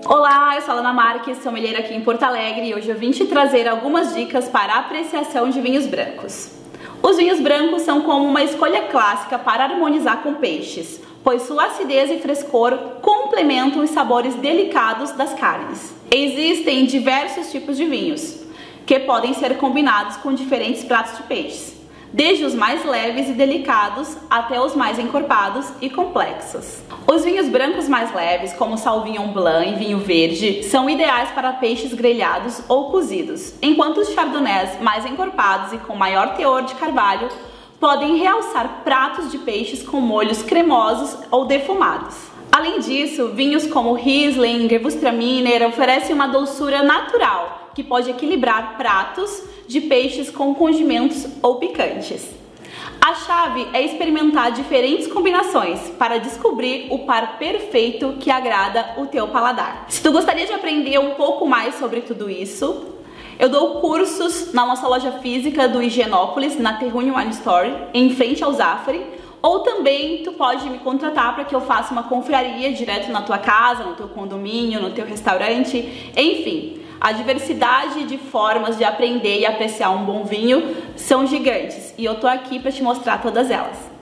Olá, eu sou a Ana Marques, sommelier aqui em Porto Alegre, e hoje eu vim te trazer algumas dicas para a apreciação de vinhos brancos. Os vinhos brancos são como uma escolha clássica para harmonizar com peixes, pois sua acidez e frescor complementam os sabores delicados das carnes. Existem diversos tipos de vinhos, que podem ser combinados com diferentes pratos de peixes, desde os mais leves e delicados até os mais encorpados e complexos. Os vinhos brancos mais leves, como Sauvignon Blanc e vinho verde, são ideais para peixes grelhados ou cozidos, enquanto os chardonnays mais encorpados e com maior teor de carvalho podem realçar pratos de peixes com molhos cremosos ou defumados. Além disso, vinhos como Riesling, Gewürztraminer oferecem uma doçura natural que pode equilibrar pratos de peixes com condimentos ou picantes. A chave é experimentar diferentes combinações para descobrir o par perfeito que agrada o teu paladar. Se tu gostaria de aprender um pouco mais sobre tudo isso, eu dou cursos na nossa loja física do Higienópolis, na Terrugno Wine Store, em frente ao Zafari, ou também tu pode me contratar para que eu faça uma confraria direto na tua casa, no teu condomínio, no teu restaurante, enfim. A diversidade de formas de aprender e apreciar um bom vinho são gigantes e eu tô aqui para te mostrar todas elas.